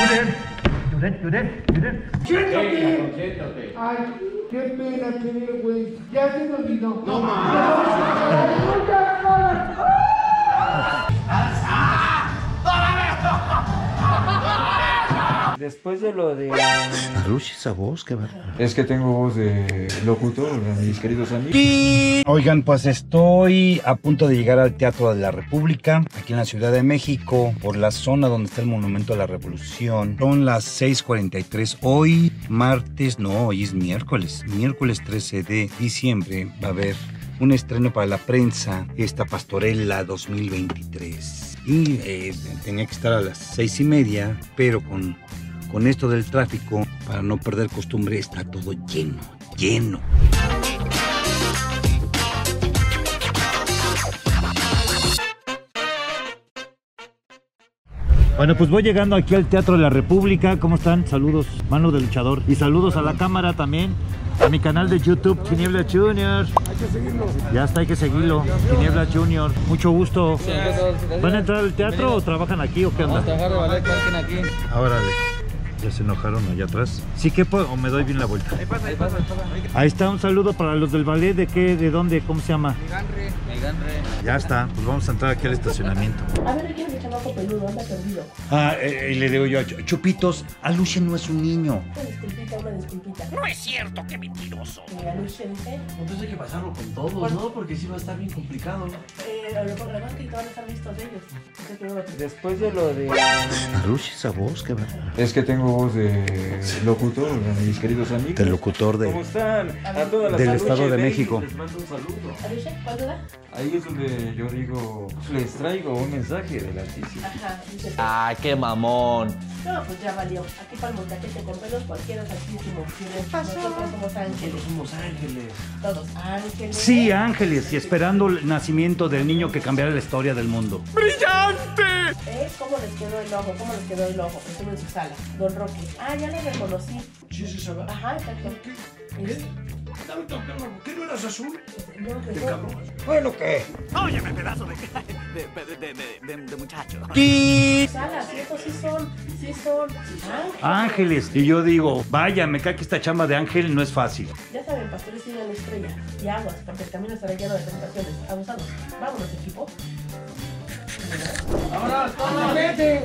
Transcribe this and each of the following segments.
Siéntate. Siéntate. Ay, qué pena tener, güey. Ya se me olvidó. No, Después de lo de... Aluche, esa voz, qué verdad. Es que tengo voz de locutor, mis queridos amigos. Oigan, pues estoy a punto de llegar al Teatro de la República, aquí en la Ciudad de México, por la zona donde está el Monumento a la Revolución. Son las 6:43. Hoy, hoy es miércoles 13 de diciembre, va a haber un estreno para la prensa, esta Pastorela 2023. Y tenía que estar a las 6:30, pero con esto del tráfico, para no perder costumbre, está todo lleno. Bueno, pues voy llegando aquí al Teatro de la República. ¿Cómo están? Saludos, mano de luchador. Y saludos a la cámara también. A mi canal de YouTube, Tiniebla Junior. Hay que seguirlo. Ya está, hay que seguirlo. Tiniebla Junior. Mucho gusto. Sí, ¿van a entrar al teatro o trabajan aquí o qué onda? Vamos a trabajar de ballet, parquen aquí. Órale. Ya se enojaron allá atrás. ¿Sí que puedo o me doy bien la vuelta? Ahí pasa. Ahí está, un saludo para los del ballet. ¿De qué? ¿De dónde? ¿Cómo se llama? Meganre. Ya está, pues vamos a entrar aquí al estacionamiento. A ver, aquí es mi chamaco peludo, anda perdido. Y le digo yo a Chupitos, Aluche no es un niño. Una disculpita. No es cierto, qué mentiroso. Aluche dice. Entonces hay que pasarlo con todos, ¿no? Porque sí va a estar bien complicado, ¿no? Los programas que van a estar listos ellos. Después de lo de... Aluche, esa voz, qué verdad. Es que tengo voz de locutor, mis queridos amigos. Del locutor ¿Cómo están? A todas las del Aluche Estado de Baby, México. Les mando un saludo. ¿Aluche? ¿Cuál duda? Ahí es donde yo digo, les traigo un mensaje del Altísimo. Ajá, dice. ¡Ay, qué mamón! No, pues ya valió. Aquí para el montaquete con pelos cualquiera es altísimo. Nosotros somos ángeles. Somos ángeles. Todos ángeles. Sí, ángeles, y esperando el nacimiento del niño que cambiará la historia del mundo. ¿Cómo les quedó el ojo? ¿Cómo les quedó el ojo? Estuvo en su sala. Don Roque. Ah, ya lo reconocí. ¿Sí se sabe? Ajá, exacto. ¿Qué? ¿Qué no eras azul? No, que ¿Qué no. cabrón? Bueno, ¿qué? Óyeme, pedazo de muchacho. Salas, y estos sí son Ángeles. Y yo digo, vaya, me cae que esta chamba de ángel no es fácil. Ya saben, pastores siguen la estrella y aguas, porque el camino estará lleno de tentaciones. Abusados. Vámonos, equipo. ¡Vámonos! ¡Vete!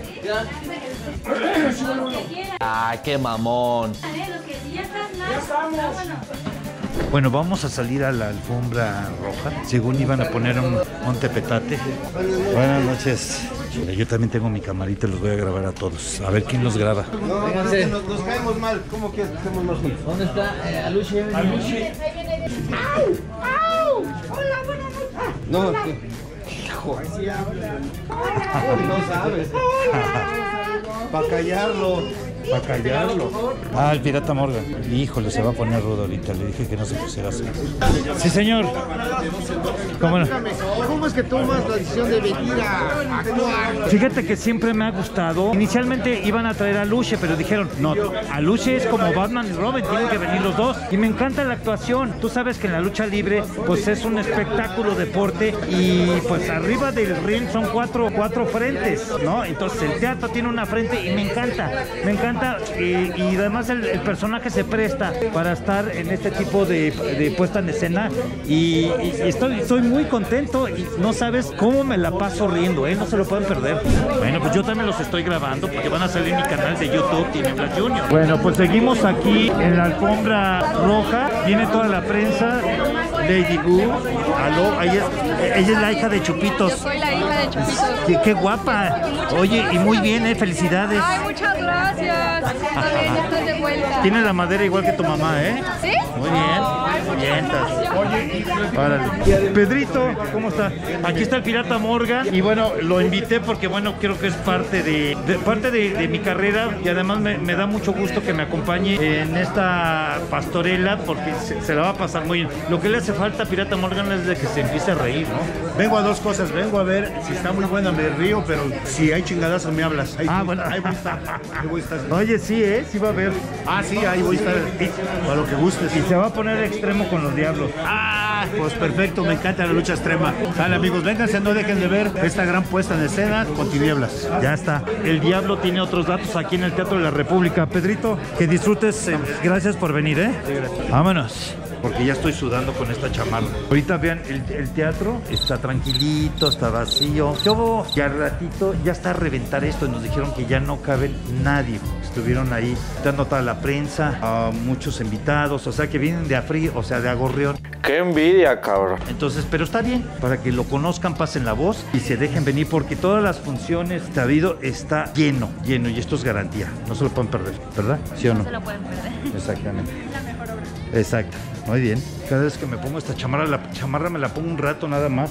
¡Ay, qué mamón! ¡Ya estamos! Bueno, vamos a salir a la alfombra roja. Según iban a poner un tepetate. Buenas noches. Yo también tengo mi camarita, los voy a grabar a todos. A ver quién los graba. No, pero es que nos caemos mal. ¿Cómo quieres que estemos más juntos? ¿Dónde está Aluche? Aluche. ¡Au! ¡Hola, buenas noches! No, hijo. No sabes. Para callarlo. Para callarlo. Ah, el pirata Morgan. Híjole, se va a poner rudo ahorita. Le dije que no se pusiera así. Sí, señor. ¿Cómo no? ¿Cómo es que tomas la decisión de venir a actuar? Fíjate que siempre me ha gustado. Inicialmente iban a traer a Aluche, pero dijeron, no, Aluche es como Batman y Robin, tienen que venir los dos. Y me encanta la actuación. Tú sabes que en la lucha libre, pues es un espectáculo, deporte, y pues arriba del ring son cuatro frentes, ¿no? Entonces el teatro tiene una frente y me encanta. Y además el personaje se presta para estar en este tipo de puesta en escena y estoy muy contento y no sabes cómo me la paso riendo, no se lo pueden perder. Bueno, pues yo también los estoy grabando porque van a salir en mi canal de YouTube, Tiniebla Junior. Bueno, pues seguimos aquí en la alfombra roja, viene toda la prensa, Lady Boo, aló, ella es la hija de Chupitos. Yo soy la hija de Chupitos. Qué guapa. Oye, y muy bien, felicidades. Ay, muchas gracias. Ya estoy de vuelta. Tiene la madera igual que tu mamá, ¿eh? ¿Sí? Muy bien. Vientas. Oye, Pedrito, ¿cómo está? Aquí está el pirata Morgan. Y bueno, lo invité porque, bueno, creo que es parte de mi carrera. Y además me da mucho gusto que me acompañe en esta pastorela porque se la va a pasar muy bien. Lo que le hace falta a pirata Morgan es de que se empiece a reír, ¿no? Vengo a dos cosas. Vengo a ver si está muy buena, me río, pero si hay chingadazos me hablas. Ahí bueno. Ahí voy a estar. Oye, sí, sí va a haber. Ah, sí, ahí voy a estar. A lo que gustes. Y se va a poner extremo con los diablos. Ah, Pues perfecto, me encanta la lucha extrema. Dale, amigos, vénganse, no dejen de ver esta gran puesta en escena con Tinieblas. Ya está. El Diablo tiene otros datos aquí en el Teatro de la República. Pedrito, que disfrutes. Gracias por venir, ¿eh? Sí, gracias. Vámonos. Porque ya estoy sudando con esta chamarra. Ahorita vean, el teatro está tranquilito, está vacío. Yo ya al ratito ya está a reventar esto y nos dijeron que ya no cabe nadie. Estuvieron ahí dando toda la prensa, a muchos invitados, o sea que vienen de Afri, o sea de Agorrión. ¡Qué envidia, cabrón! Entonces, pero está bien, para que lo conozcan, pasen la voz y se dejen venir, porque todas las funciones que ha habido está lleno, y esto es garantía, no se lo pueden perder, ¿verdad? ¿Sí o no? No se lo pueden perder. Exactamente. Es la mejor obra. Exacto, muy bien. Cada vez que me pongo esta chamarra, la chamarra me la pongo un rato nada más.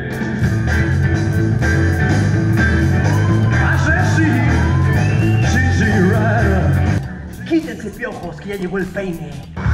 Quítense piojos, que ya llegó el peine.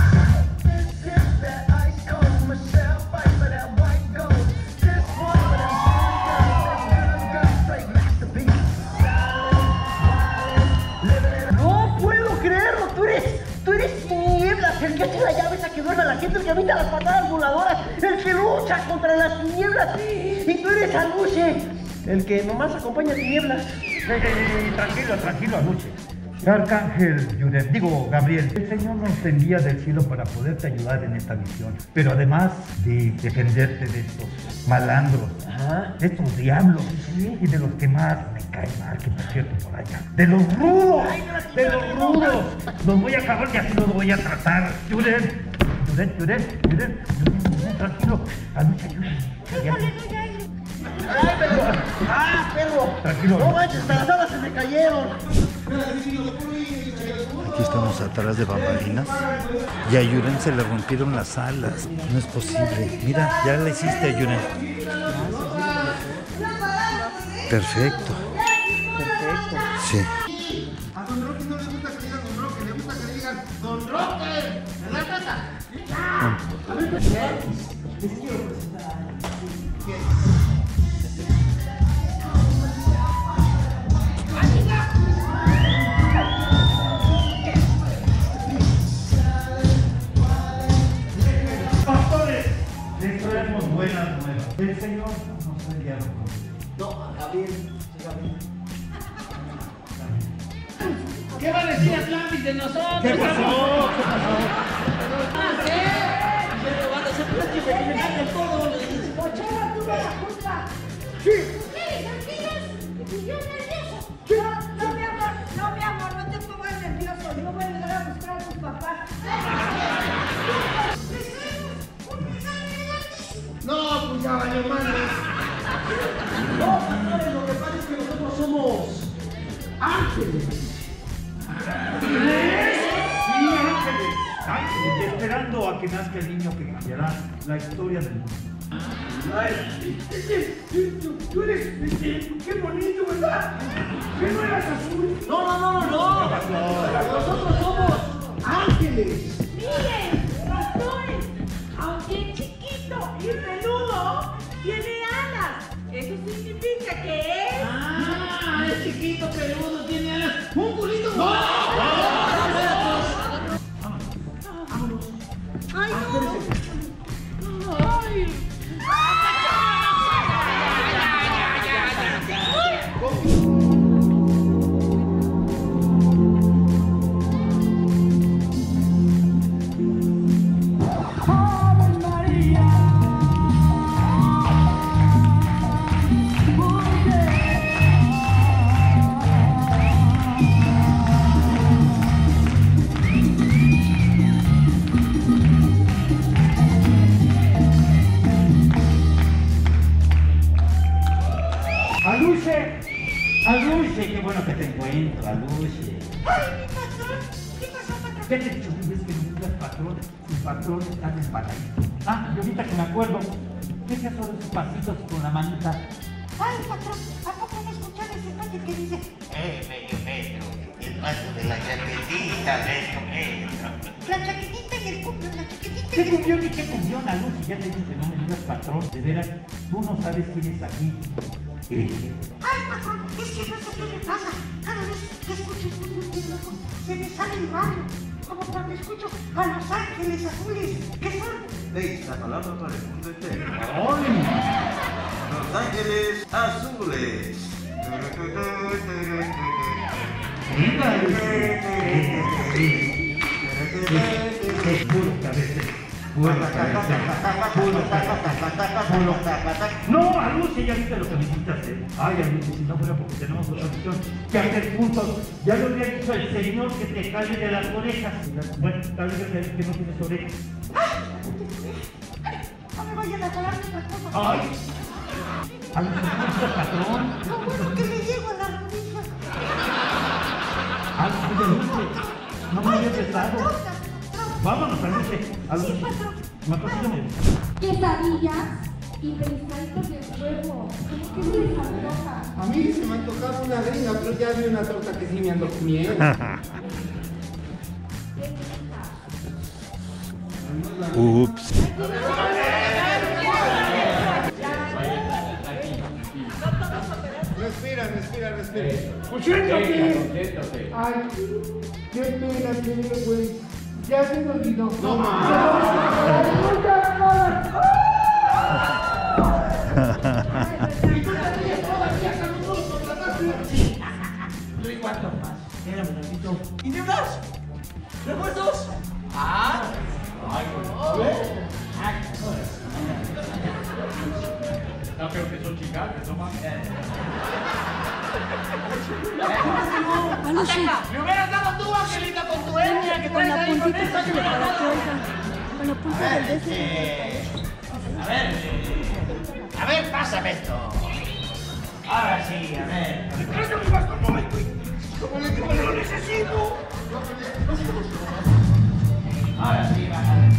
No puedo creerlo, tú eres Tinieblas, el que hace la llave esa que duerme a la gente, el que evita las patadas voladoras, el que lucha contra las tinieblas. Y tú eres Aluche, el que nomás acompaña a Tinieblas. Tranquilo, Aluche. Arcángel Yuret, digo Gabriel, el Señor nos envía del cielo para poderte ayudar en esta misión, pero además de defenderte de estos malandros, de estos diablos, y de los que más me caen mal, que por cierto por allá, de los rudos, los voy a acabar y así los voy a tratar. Yuret, tranquilo, Aluche, ayúdame. ¡Ay, perro! ¡Ah, perro! Tranquilo. No manches, hasta las alas se me cayeron. Aquí estamos atrás de bambalinas y a Yuren se le rompieron las alas. No es posible. Mira, ya la hiciste, Yuren. Perfecto. Sí. A Don Roque no le gusta que digan Don Roque, le gusta que le digan Don Roque. ¿Verdad, Tata? A ver, les quiero presentar a Les traemos buenas nuevas. El Señor nos envía. No, a Gabriel. ¿qué va a decir Atlantis de nosotros? ¿Qué pasó? No, mi amor, no te pongas nervioso. Yo voy a llegar a buscar a tus papás. No, pues ya valió madre. No, pastores, lo que pasa es que nosotros somos ángeles. Sí, ángeles, esperando a que nazca el niño que cambiará la historia del mundo. Tú eres, qué bonito, ¿verdad? ¿Qué no eras azul? No. Nosotros somos ángeles. Miren, pastores, aunque es chiquito y peludo, tiene alas. Eso significa que es... Ah, es chiquito, peludo, tiene alas. ¡Un culito! ¡No! ¡Ay, no! ¡Ay! Aluche, qué bueno que te encuentro, Aluche. ¡Ay, mi patrón! ¿Qué pasó, patrón? ¿Qué te he dicho? Es que no digas patrón, mi patrón está despagadito. Ah, y ahorita que me acuerdo, ¿qué es eso de esos pasitos con la manita? ¡Ay, patrón! ¿A poco no escucharon ese pato que dice? Medio metro, el paso de la chaquetita, medio metro. La chaquetita y el cumbión, la chaquetita y ¿Qué el cumbión y qué cumbión, Aluche? Ya te dije que no me digas patrón, de veras, tú no sabes quién es aquí. Ay, patrón, es que no sé qué me pasa. Cada vez que escucho un loco, se me sale el barrio. como cuando escucho a Los Ángeles Azules. ¿Qué son? Ey, la palabra para el mundo entero. Los Ángeles Azules. No, Aluche, ya viste lo que me quitaste. Ay, Aluche, si no fuera porque tenemos otra opción que hacer juntos. Ya lo había dicho el señor que te cae de las orejas. Bueno, tal vez que no tienes orejas. No me vayan a colar otra cosa. Ay, Aluche, ¿no patrón? No, bueno, que me llego a la rodilla. Aluche, no me había pesado. Vámonos, Aluche. Aluche, patrocíname. Quesadillas y pescaditos de huevo. ¿Cómo que se antoja? A mí se me antojaba una gringa, pero ya vi una torta que sí me ando comiendo. Ups. Respira. Concéntrate. Ay, qué pena, qué güey. Ya se me olvidó. No ¿Cuánto más? Espérame un ratito. ¿Tinieblas? ¿Refuerzos? ¡Ah! ¡Ay, No creo que son chicas, no mames. Aluche, ¡Me hubieras dado tú, Angelita, con tu etnia que con la traes ahí con puntita esa que que le me para mandaste! que oiga. Con la punta del beso. A ver, pásame esto. Ahora sí, a ver. ¿Cómo lo necesito? Ahora sí, bájale.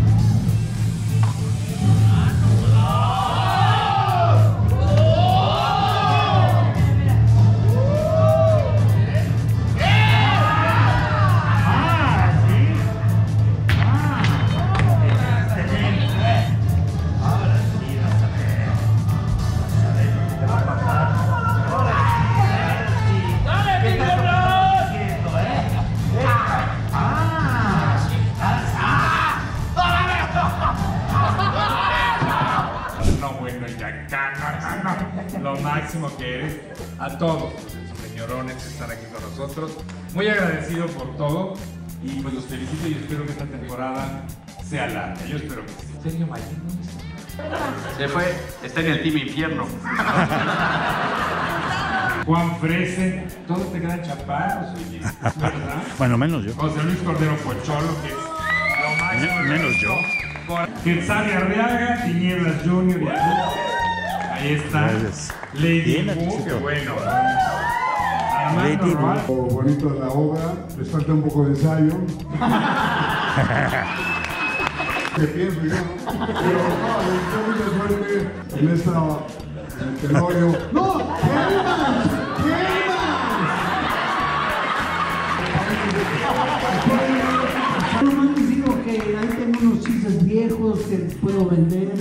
Lo máximo que eres. A todos los señorones que están aquí con nosotros. Muy agradecido por todo. Y pues los felicito y espero que esta temporada sea larga. Yo espero que sí. Sergio Mayer, ¿dónde está? Se fue, está en el Team Infierno. Juan Frese, todos te quedan chaparros, oye, ¿verdad? Bueno, menos yo. José Luis Cordero Pocholo, que es lo máximo. Menos yo. Quetzal Arriaga, Tinieblas Junior y ahí está. Gracias. Lady Bien, Wu, Aticito. que bueno. Lady Armando Wu. Roa. Lo bonito de la obra, les falta un poco de ensayo. ¿Qué pienso yo? Pero no, mucha suerte en esta telorio. ¡No! ¿Qué más? No me han dicho que ahí tengo unos chistes viejos que les puedo vender.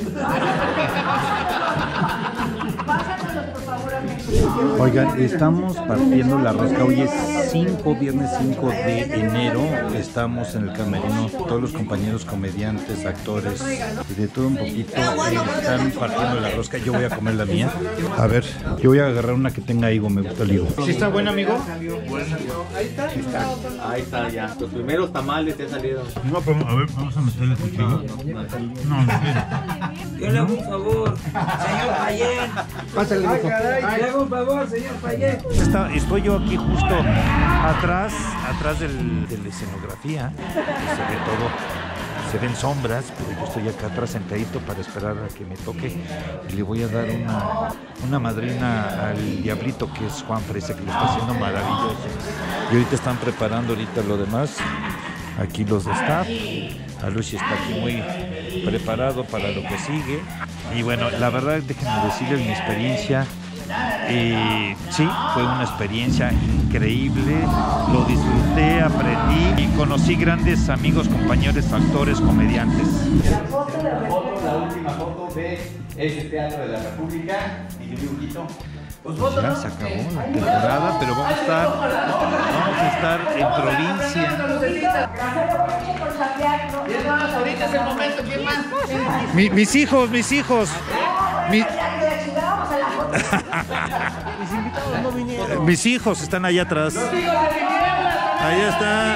Pásamelos, por favor, a mi Oigan, estamos partiendo la rosca. Hoy es viernes 5 de enero. Estamos en el camerino. Todos los compañeros comediantes, actores y de todo un poquito están partiendo la rosca. Yo voy a comer la mía. A ver, yo voy a agarrar una que tenga higo. Me gusta el higo. ¿Sí está buena, amigo? Ahí está ya. Los primeros tamales te salieron. No, pero a ver, vamos a meterle cuchillo. No, Yo le hago un favor, señor Payén. Pásale, Ay, hijo. caray, le hago un favor, señor Payén. Estoy yo aquí justo atrás de la escenografía. Se ve todo, se ven sombras, pero yo estoy acá atrás sentadito para esperar a que me toque. Y le voy a dar una madrina al Diablito, que es Juan Frese, que lo está haciendo maravilloso. Y ahorita están preparando lo demás. Aquí los de staff. Aluche está aquí muy preparado para lo que sigue. Y bueno, la verdad, déjenme decirles mi experiencia. Sí, fue una experiencia increíble. Lo disfruté, aprendí y conocí grandes amigos, compañeros, actores, comediantes. La última foto de este Teatro de la República y un dibujito Ya se acabó la temporada, pero vamos a estar en provincia. Ahorita es el momento, ¿quién más? Mis hijos. Mis invitados no vinieron. Mis hijos están allá atrás. Ahí está.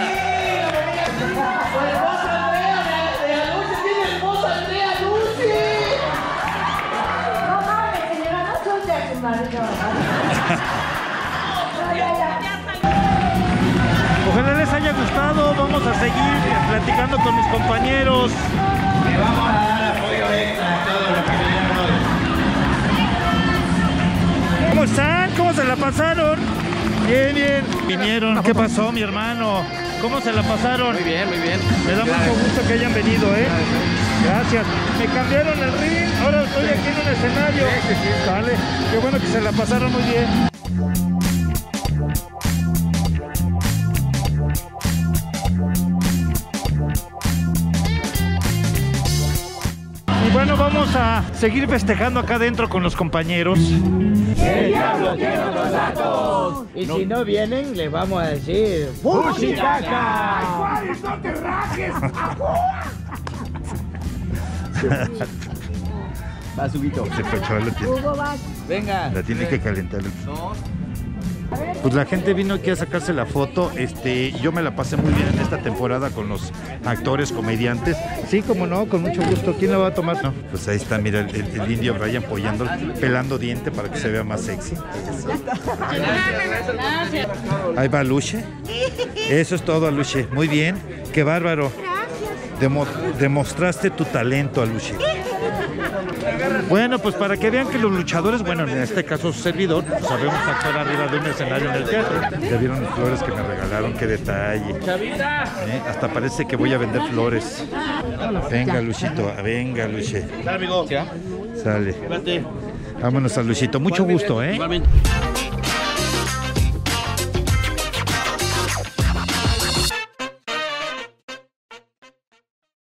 Ojalá les haya gustado. Vamos a seguir platicando con mis compañeros. Le vamos a dar apoyo extra a todo lo que vinieron hoy. ¿Cómo están? ¿Cómo se la pasaron? Bien. Vinieron. ¿Qué pasó, mi hermano? ¿Cómo se la pasaron? Muy bien. Me da mucho gusto que hayan venido, ¿eh? Gracias. Me cambiaron el ring. Ahora estoy aquí en un escenario. Vale. Qué bueno que se la pasaron muy bien. Y bueno, vamos a seguir festejando acá adentro con los compañeros. ¡El diablo tiene los datos! Y si no vienen, les vamos a decir ¡Fuchicaca! ¡Ay, Juárez, no te rajes! Va, Subito. Venga. La tiene que calentar. Pues la gente vino aquí a sacarse la foto. Yo me la pasé muy bien en esta temporada con los actores, comediantes. Sí, como no, con mucho gusto. ¿Quién la va a tomar? No. Pues ahí está, mira, el indio Brian pelando diente para que se vea más sexy. Ahí va Aluche. Eso es todo, Aluche. Muy bien. Qué bárbaro. Demostraste tu talento, Aluche. Bueno, pues para que vean que los luchadores, bueno, en este caso su servidor, pues sabemos actuar arriba de un escenario en el teatro. Ya vieron las flores que me regalaron, qué detalle. Hasta parece que voy a vender flores. Venga, Luchito, venga, Luche. Amigo. Sale. Vámonos a Luchito. Mucho gusto, ¿eh?